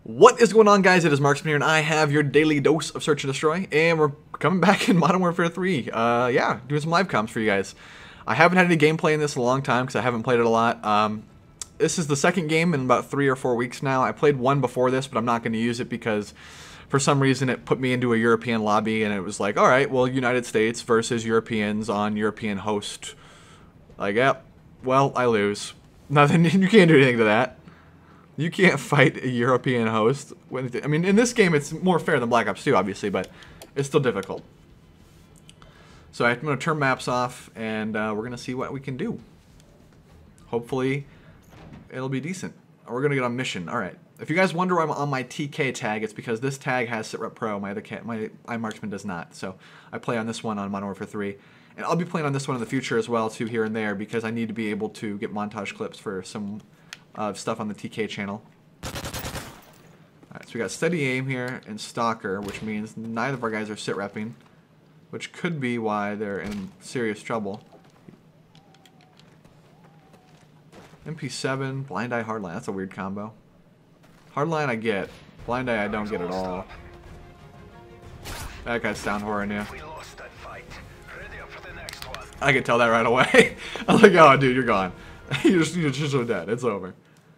What is going on, guys? It is Marksman here, and I have your daily dose of Search and Destroy, and we're coming back in Modern Warfare 3. Yeah, doing some live comms for you guys. I haven't had any gameplay in this in a long time because I haven't played it a lot. This is the second game in about 3 or 4 weeks now. I played one before this, but I'm not going to use it because for some reason it put me into a European lobby, and it was like, alright, well, United States versus Europeans on European host. Like, yep, well, I lose. Nothing, you can't do anything to that. You can't fight a European host. I mean, in this game, it's more fair than Black Ops 2, obviously, but it's still difficult. So I'm going to turn maps off, and we're going to see what we can do. Hopefully, it'll be decent. We're going to get on mission. All right. If you guys wonder why I'm on my TK tag, it's because this tag has SitRep Pro. My iMarksman does not. So I play on this one on Modern Warfare 3. And I'll be playing on this one in the future as well, too, here and there, because I need to be able to get montage clips for some stuff on the TK channel. Alright, so we got Steady Aim here and Stalker, which means neither of our guys are sit-repping, which could be why they're in serious trouble. MP7, Blind Eye, Hardline. That's a weird combo. Hardline I get. Blind Eye I don't get at all. That guy's down horror new. I could tell that right away. I was like, oh dude, you're gone. you're just so dead. It's over.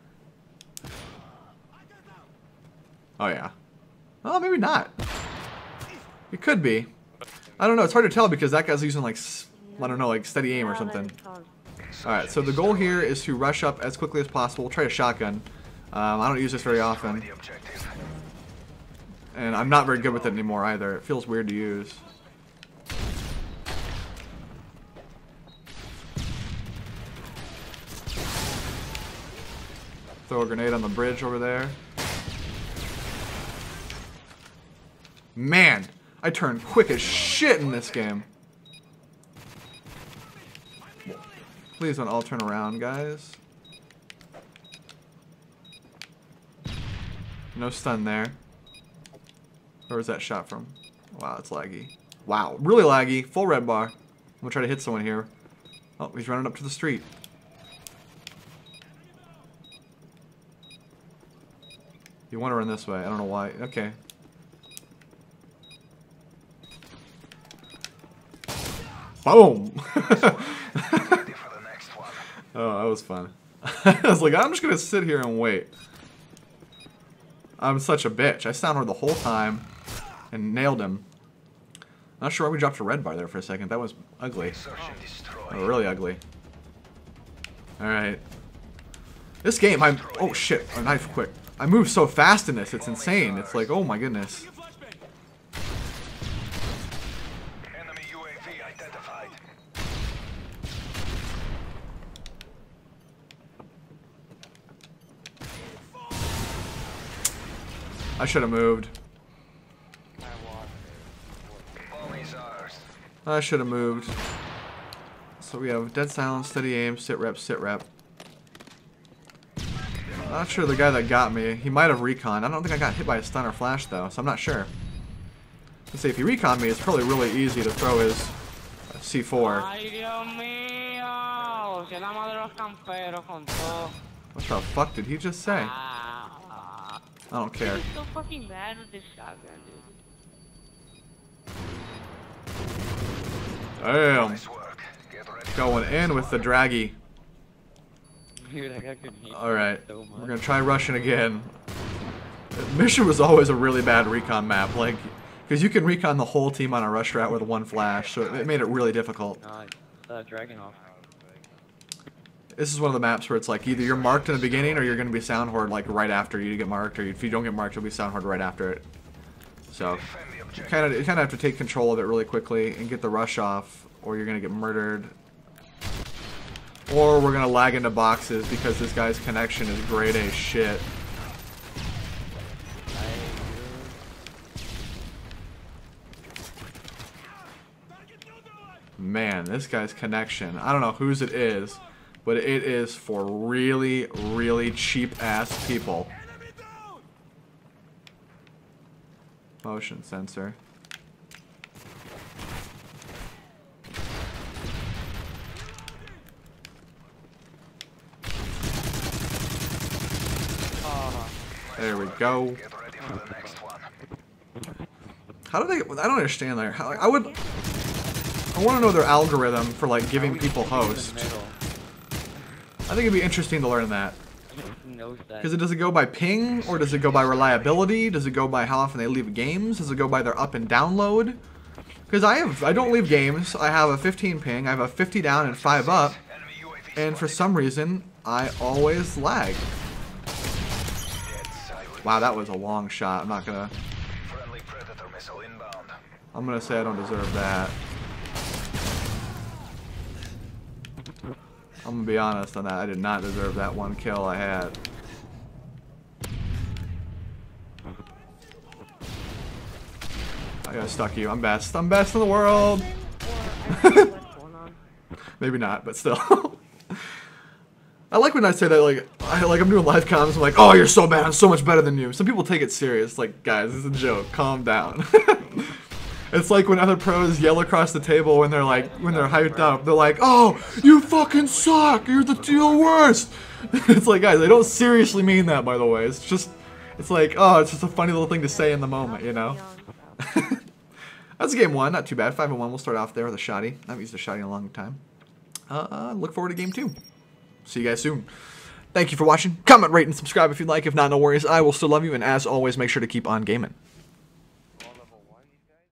Oh yeah. Oh, maybe not. It could be. I don't know. It's hard to tell because that guy's using like, I don't know, like Steady Aim or something. Alright, so the goal here is to rush up as quickly as possible. We'll try a shotgun. I don't use this very often. And I'm not very good with it anymore either. It feels weird to use. Throw a grenade on the bridge over there. Man, I turn quick as shit in this game. Please don't all turn around, guys. No stun there. Where was that shot from? Wow, it's laggy. Wow, really laggy. Full red bar. I'm gonna try to hit someone here. Oh, he's running up to the street. You want to run this way. I don't know why. Okay. Boom! Oh, that was fun. I was like, I'm just going to sit here and wait. I'm such a bitch. I sound her the whole time and nailed him. Not sure why we dropped a red bar there for a second. That was ugly. Oh, really ugly. Alright. This game, oh shit, a knife quick. I move so fast in this, it's insane. It's like, oh my goodness. Enemy UAV identified. I should have moved. I should have moved. So we have dead silence, steady aim, sit rep, sit rep. Not sure the guy that got me. He might have reconned. I don't think I got hit by a stun or flash though, so I'm not sure. Let's see, if he reconned me, it's probably really easy to throw his C4. What the fuck did he just say? I don't care. I'm so fucking mad with this shotgun, dude. Damn. Going in with the draggy. Alright, we're gonna try Russian again. Mission was always a really bad recon map, like, because you can recon the whole team on a rush route with one flash, so it made it really difficult. This is one of the maps where it's like either you're marked in the beginning or you're gonna be sound horde like right after you get marked, or if you don't get marked, you'll be sound horde right after it. So you kind of have to take control of it really quickly and get the rush off, or you're gonna get murdered. Or we're gonna lag into boxes because this guy's connection is grade A shit. Man, this guy's connection. I don't know whose it is, but it is for really, really cheap ass people. Motion sensor. There we go. Get ready for the next one. How do they? I don't understand that. How, I want to know their algorithm for like giving people host. I think it'd be interesting to learn that. Because does it go by ping, or does it go by reliability? Does it go by how often they leave games? Does it go by their up and download? Because I don't leave games. I have a 15 ping, I have a 50 down and 5 up, Enemy UAV and for spotted. some reason I always lag. Dead silence. Wow, that was a long shot. Friendly Predator missile inbound. I'm gonna say I don't deserve that. I'm gonna be honest on that. I did not deserve that one kill I had. I got stuck you. I'm best. I'm best in the world. Maybe not, but still. I like when I say that, like I'm doing live comms. I'm like, oh, you're so bad. I'm so much better than you. Some people take it serious. Like, guys, this is a joke. Calm down. It's like when other pros yell across the table when they're hyped up. They're like, oh, you fucking suck. You're the worst. It's like, guys, they don't seriously mean that, by the way. It's just like, oh, it's just a funny little thing to say in the moment, you know? That's game one. Not too bad. 5-1. We'll start off there with a shotty. I haven't used a shotty in a long time. Look forward to game two. See you guys soon. Thank you for watching. Comment, rate, and subscribe if you'd like. If not, no worries. I will still love you. And as always, make sure to keep on gaming.